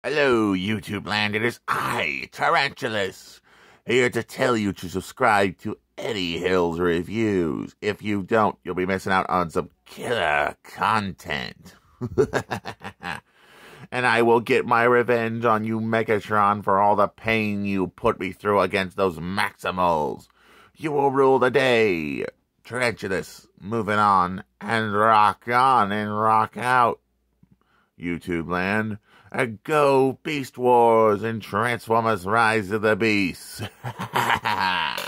Hello, YouTube land. It is I, Tarantulas, here to tell you to subscribe to Eddie Hill's reviews. If you don't, you'll be missing out on some killer content. And I will get my revenge on you, Megatron, for all the pain you put me through against those Maximals. You will rule the day. Tarantulas, moving on and rock out. YouTube land. Go Beast Wars and Transformers Rise of the Beast.